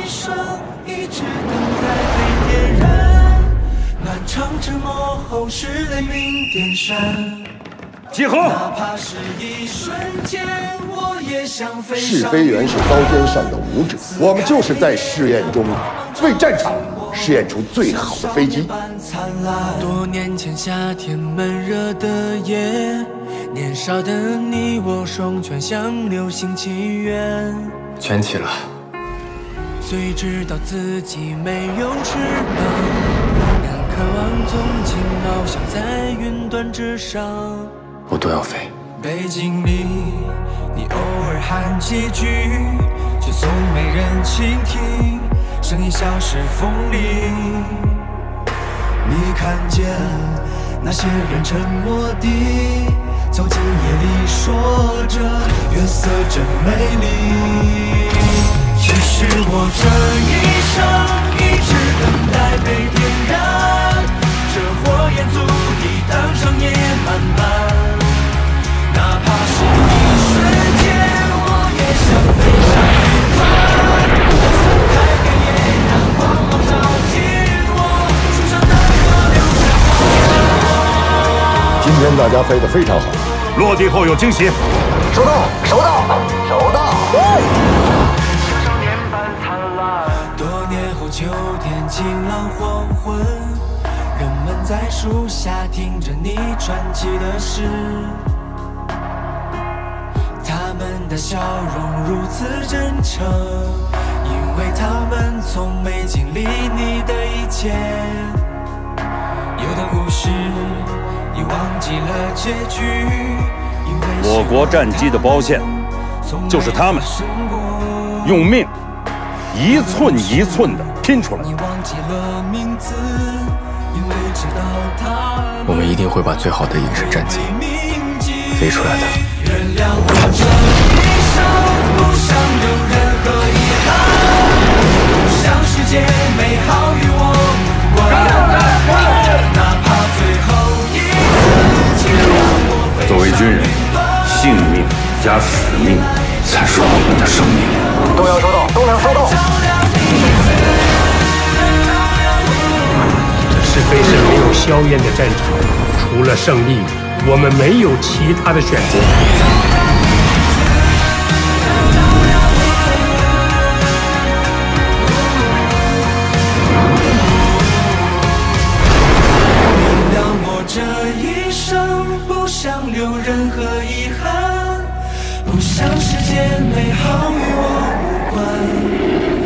生一直等待被点燃，漫长沉默后是雷鸣电闪。 集合！ 哪怕是一瞬间，我也想飞上。 试飞员是刀尖上的舞者，我们就是在试验中为战场试验出最好的飞机。 多年前夏天闷热的夜，年少的你我双拳像流星祈愿， 圈起了。 虽知道自己没有翅膀，但渴望纵情翱翔在云端之上。 我都要飞。 背景里，你偶尔喊几句，却从没人倾听，声音消失风里。你看见那些人沉默地走进夜里，说着月色真美丽。其实我这一生一直等待被点燃，这火焰足以当成夜漫漫。哪怕是一瞬间，我也想飞上云端，撕开黑夜，让光芒照进我树上的河流闪光。 今天大家飞得非常好， 落地后有惊喜。 收到，收到，收到。 多年后，秋天晴朗黄昏，人们在树下听着你传奇的诗。他们的笑容如此真诚，因为他们从没经历你的一切。有的故事已忘记了结局，因为我国战机的包线就是他们用命一寸一寸地拼出来。 你忘记了名字，因为知道他们我们一定会把最好的影视战机飞出来的。 原谅我这一生不想有任何遗憾，不想世界美好与我无关，哪怕最后一次，请让我飞上。 作为军人，性命加使命才是我们的生命。 都要收到，都能收到。 是非是没有硝烟的战场，除了胜利，我们没有其他的选择。 原谅我这一生不想留任何遗憾，不想世界美好与我无关。